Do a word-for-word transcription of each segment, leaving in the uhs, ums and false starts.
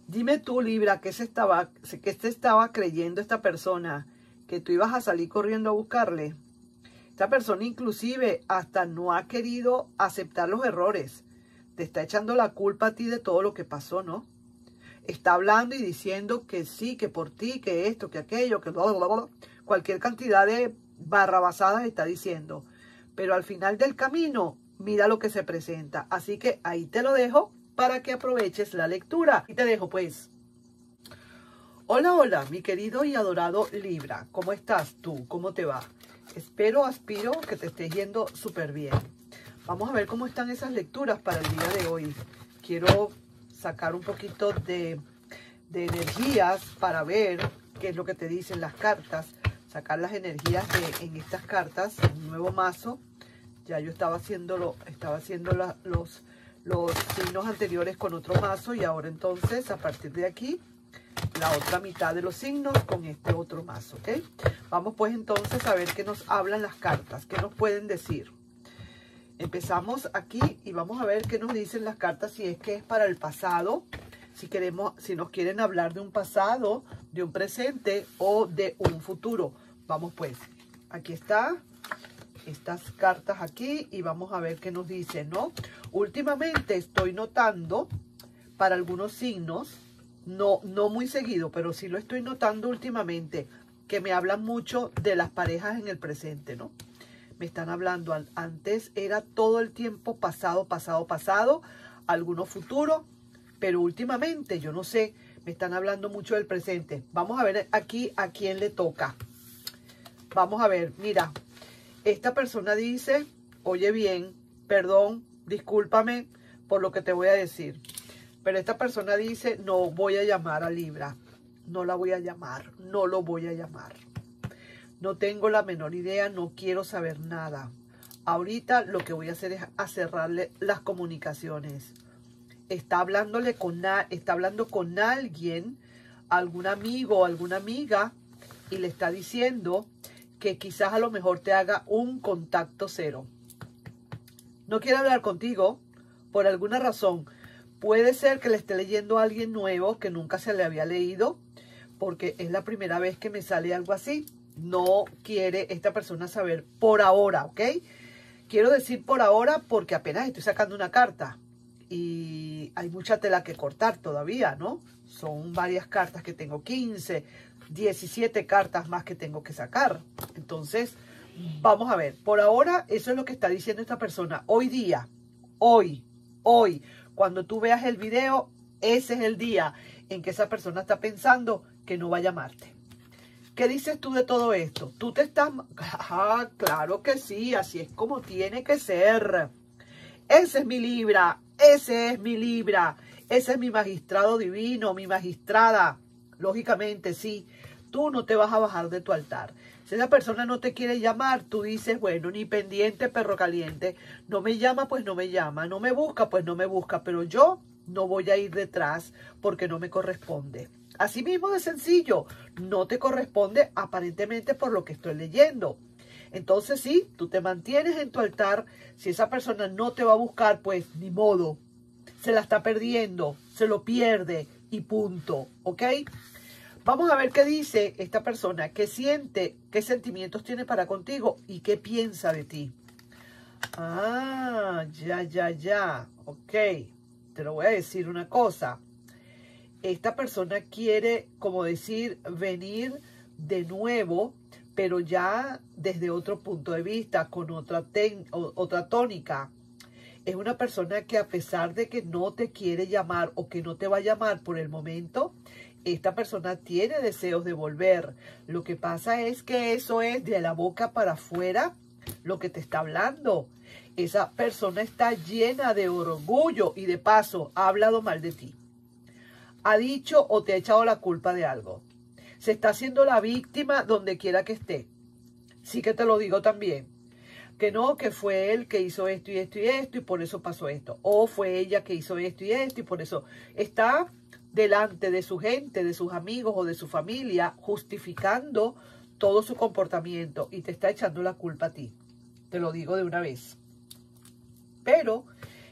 Dime tú, Libra, ¿qué se estaba, qué se estaba creyendo esta persona? ¿Que tú ibas a salir corriendo a buscarle? Esta persona inclusive hasta no ha querido aceptar los errores. Te está echando la culpa a ti de todo lo que pasó, ¿no? Está hablando y diciendo que sí, que por ti, que esto, que aquello, que bla, bla, bla. Cualquier cantidad de barrabasadas está diciendo. Pero al final del camino, mira lo que se presenta. Así que ahí te lo dejo para que aproveches la lectura. Y te dejo pues. Hola, hola, mi querido y adorado Libra. ¿Cómo estás tú? ¿Cómo te va? Espero, aspiro que te estés yendo súper bien. Vamos a ver cómo están esas lecturas para el día de hoy. Quiero sacar un poquito de, de energías para ver qué es lo que te dicen las cartas. Sacar las energías de, en estas cartas, un nuevo mazo. Ya yo estaba haciéndolo, estaba haciendo la, los, los signos anteriores con otro mazo y ahora entonces a partir de aquí la otra mitad de los signos con este otro mazo, ¿ok? Vamos pues entonces a ver qué nos hablan las cartas, qué nos pueden decir. Empezamos aquí y vamos a ver qué nos dicen las cartas, si es que es para el pasado, si queremos, si nos quieren hablar de un pasado, de un presente o de un futuro. Vamos pues, aquí está, estas cartas aquí y vamos a ver qué nos dicen, ¿no? Últimamente estoy notando para algunos signos, no, no muy seguido, pero sí lo estoy notando últimamente, que me hablan mucho de las parejas en el presente, ¿no? Me están hablando, antes era todo el tiempo pasado, pasado, pasado, alguno futuro, pero últimamente, yo no sé, me están hablando mucho del presente. Vamos a ver aquí a quién le toca. Vamos a ver, mira, esta persona dice, oye bien, perdón, discúlpame por lo que te voy a decir, pero esta persona dice, no voy a llamar a Libra, no la voy a llamar, no lo voy a llamar. No tengo la menor idea, no quiero saber nada. Ahorita lo que voy a hacer es a cerrarle las comunicaciones. Está hablándole con, está hablando con alguien, algún amigo o alguna amiga, y le está diciendo que quizás a lo mejor te haga un contacto cero. No quiere hablar contigo por alguna razón. Puede ser que le esté leyendo a alguien nuevo que nunca se le había leído, porque es la primera vez que me sale algo así. No quiere esta persona saber por ahora, ¿ok? Quiero decir por ahora porque apenas estoy sacando una carta y hay mucha tela que cortar todavía, ¿no? Son varias cartas que tengo, quince, diecisiete cartas más que tengo que sacar. Entonces, vamos a ver. Por ahora, eso es lo que está diciendo esta persona. Hoy día, hoy, hoy, cuando tú veas el video, ese es el día en que esa persona está pensando que no va a llamarte. ¿Qué dices tú de todo esto? Tú te estás... Ah, claro que sí, así es como tiene que ser. Ese es mi Libra, ese es mi Libra, ese es mi magistrado divino, mi magistrada. Lógicamente, sí, tú no te vas a bajar de tu altar. Si esa persona no te quiere llamar, tú dices, bueno, ni pendiente, perro caliente. No me llama, pues no me llama. No me busca, pues no me busca. Pero yo no voy a ir detrás porque no me corresponde. Así mismo de sencillo, no te corresponde aparentemente por lo que estoy leyendo. Entonces sí, tú te mantienes en tu altar. Si esa persona no te va a buscar, pues ni modo. Se la está perdiendo, se lo pierde y punto, ¿ok? Vamos a ver qué dice esta persona, qué siente, qué sentimientos tiene para contigo y qué piensa de ti. Ah, ya, ya, ya, ok. Te lo voy a decir una cosa. Esta persona quiere, como decir, venir de nuevo, pero ya desde otro punto de vista, con otra, ten, otra tónica. Es una persona que a pesar de que no te quiere llamar o que no te va a llamar por el momento, esta persona tiene deseos de volver. Lo que pasa es que eso es de la boca para afuera lo que te está hablando. Esa persona está llena de orgullo y de paso ha hablado mal de ti. Ha dicho o te ha echado la culpa de algo. Se está haciendo la víctima donde quiera que esté. Sí que te lo digo también. Que no, que fue él que hizo esto y esto y esto y por eso pasó esto. O fue ella que hizo esto y esto y por eso está delante de su gente, de sus amigos o de su familia, justificando todo su comportamiento y te está echando la culpa a ti. Te lo digo de una vez. Pero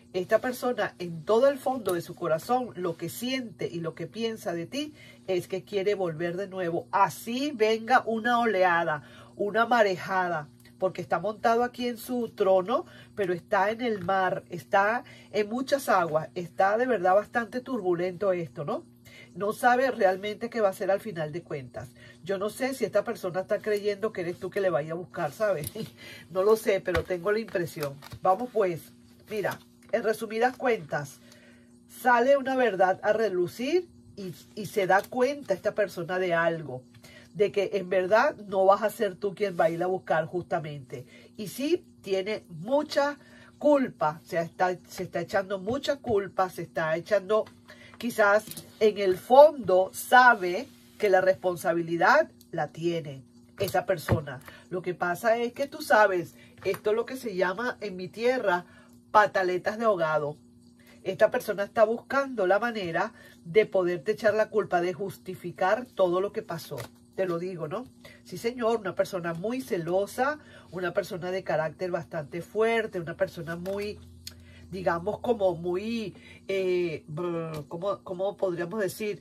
Esta persona en todo el fondo de su corazón lo que siente y lo que piensa de ti es que quiere volver de nuevo. Así venga una oleada, una marejada, porque está montado aquí en su trono, pero está en el mar, está en muchas aguas, está de verdad bastante turbulento esto, ¿no? No sabe realmente qué va a ser al final de cuentas. Yo no sé si esta persona está creyendo que eres tú que le vaya a buscar, ¿sabes? No lo sé, pero tengo la impresión. Vamos pues, mira, en resumidas cuentas, sale una verdad a relucir y, y se da cuenta esta persona de algo, de que en verdad no vas a ser tú quien va a ir a buscar justamente. Y sí, tiene mucha culpa, se está, se está echando mucha culpa, se está echando... Quizás en el fondo sabe que la responsabilidad la tiene esa persona. Lo que pasa es que tú sabes, esto es lo que se llama en mi tierra pataletas de ahogado. Esta persona está buscando la manera de poderte echar la culpa, de justificar todo lo que pasó. Te lo digo, ¿no? Sí, señor, una persona muy celosa, una persona de carácter bastante fuerte, una persona muy... digamos como muy, eh, ¿cómo, ¿cómo podríamos decir?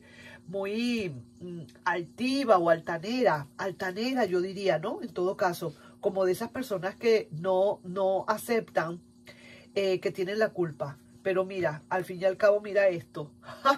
Muy mm, altiva o altanera, altanera yo diría, ¿no? En todo caso, como de esas personas que no, no aceptan eh, que tienen la culpa. Pero mira, al fin y al cabo, mira esto.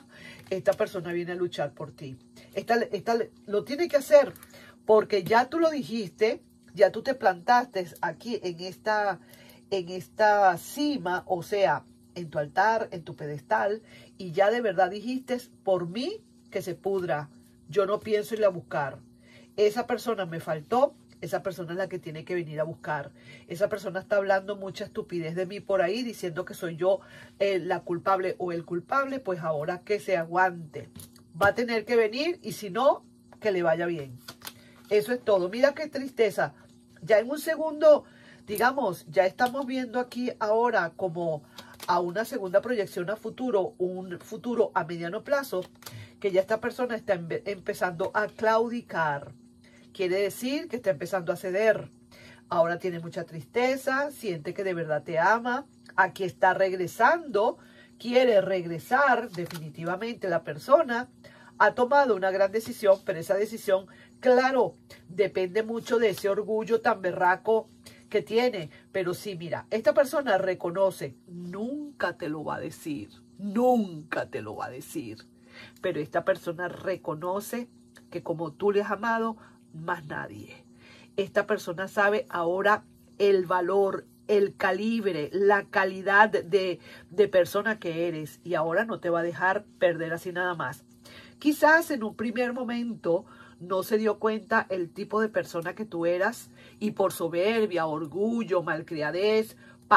Esta persona viene a luchar por ti. Esta, esta lo tiene que hacer porque ya tú lo dijiste, ya tú te plantaste aquí en esta... en esta cima, o sea, en tu altar, en tu pedestal, y ya de verdad dijiste, por mí que se pudra, yo no pienso ir a buscar. Esa persona me faltó, esa persona es la que tiene que venir a buscar. Esa persona está hablando mucha estupidez de mí por ahí, diciendo que soy yo eh, la culpable o el culpable, pues ahora que se aguante. Va a tener que venir y si no, que le vaya bien. Eso es todo. Mira qué tristeza. Ya en un segundo... digamos, ya estamos viendo aquí ahora como a una segunda proyección a futuro, un futuro a mediano plazo, que ya esta persona está empezando a claudicar. Quiere decir que está empezando a ceder. Ahora tiene mucha tristeza, siente que de verdad te ama. Aquí está regresando, quiere regresar definitivamente la persona. Ha tomado una gran decisión, pero esa decisión, claro, depende mucho de ese orgullo tan berraco que tiene. Pero sí, mira, esta persona reconoce, nunca te lo va a decir, nunca te lo va a decir, pero esta persona reconoce que como tú le has amado, más nadie. Esta persona sabe ahora el valor, el calibre, la calidad de, de persona que eres y ahora no te va a dejar perder así nada más. Quizás en un primer momento no se dio cuenta el tipo de persona que tú eras y por soberbia, orgullo, malcriadez,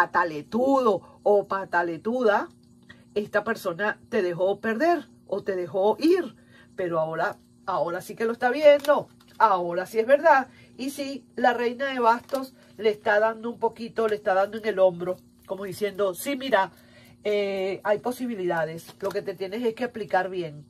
pataletudo o pataletuda, esta persona te dejó perder o te dejó ir. Pero ahora, ahora sí que lo está viendo, ahora sí es verdad. Y sí, la reina de bastos le está dando un poquito, le está dando en el hombro, como diciendo, sí, mira, eh, hay posibilidades. Lo que te tienes es que aplicar bien.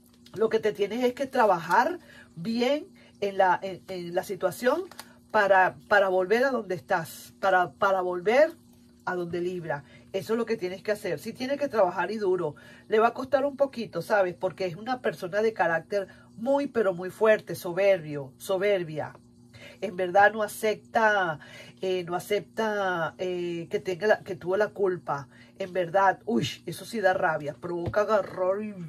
Lo que te tienes es que trabajar bien en la, en, en la situación para, para volver a donde estás, para, para volver a donde Libra. Eso es lo que tienes que hacer. Sí tienes que trabajar y duro. Le va a costar un poquito, ¿sabes? Porque es una persona de carácter muy, pero muy fuerte, soberbio, soberbia. En verdad no acepta, eh, no acepta eh, que, tenga la, que tuvo la culpa. En verdad, uy, eso sí da rabia. Provoca agarrar y...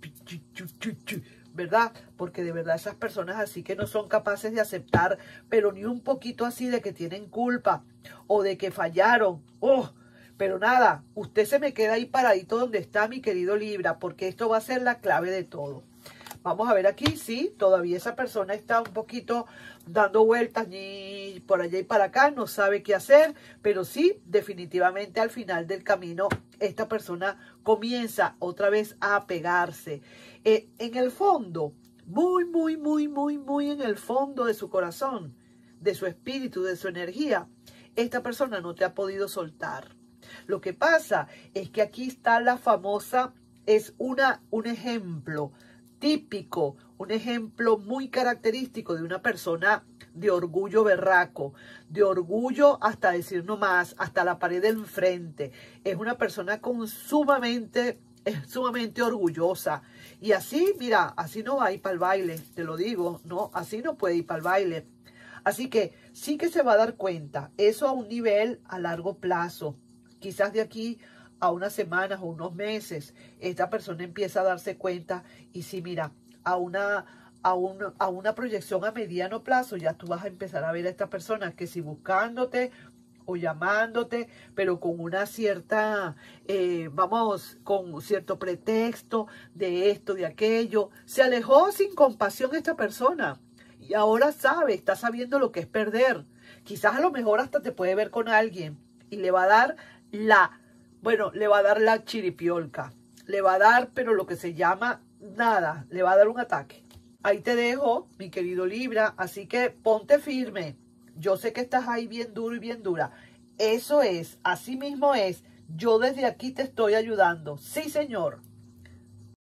¿verdad? Porque de verdad esas personas así que no son capaces de aceptar, pero ni un poquito así de que tienen culpa o de que fallaron. Oh, pero nada, usted se me queda ahí paradito donde está, mi querido Libra, porque esto va a ser la clave de todo. Vamos a ver aquí, sí, todavía esa persona está un poquito dando vueltas ni por allá y para acá, no sabe qué hacer, pero sí, definitivamente al final del camino, esta persona comienza otra vez a pegarse. Eh, en el fondo, muy, muy, muy, muy, muy en el fondo de su corazón, de su espíritu, de su energía, esta persona no te ha podido soltar. Lo que pasa es que aquí está la famosa, es una, un ejemplo típico, un ejemplo muy característico de una persona de orgullo berraco, de orgullo hasta decir no más, hasta la pared del enfrente. Es una persona con sumamente, es sumamente orgullosa. Y así, mira, así no va a ir para el baile, te lo digo, no, así no puede ir para el baile. Así que sí que se va a dar cuenta, eso a un nivel a largo plazo, quizás de aquí a unas semanas o unos meses, esta persona empieza a darse cuenta y sí, mira, a una, a, una, a una proyección a mediano plazo ya tú vas a empezar a ver a esta persona que si buscándote o llamándote, pero con una cierta, eh, vamos, con cierto pretexto de esto, de aquello. Se alejó sin compasión esta persona y ahora sabe, está sabiendo lo que es perder. Quizás a lo mejor hasta te puede ver con alguien y le va a dar la... Bueno, le va a dar la chiripiolca, le va a dar, pero lo que se llama nada, le va a dar un ataque. Ahí te dejo, mi querido Libra, así que ponte firme. Yo sé que estás ahí bien duro y bien dura. Eso es, así mismo es. Yo desde aquí te estoy ayudando. Sí, señor.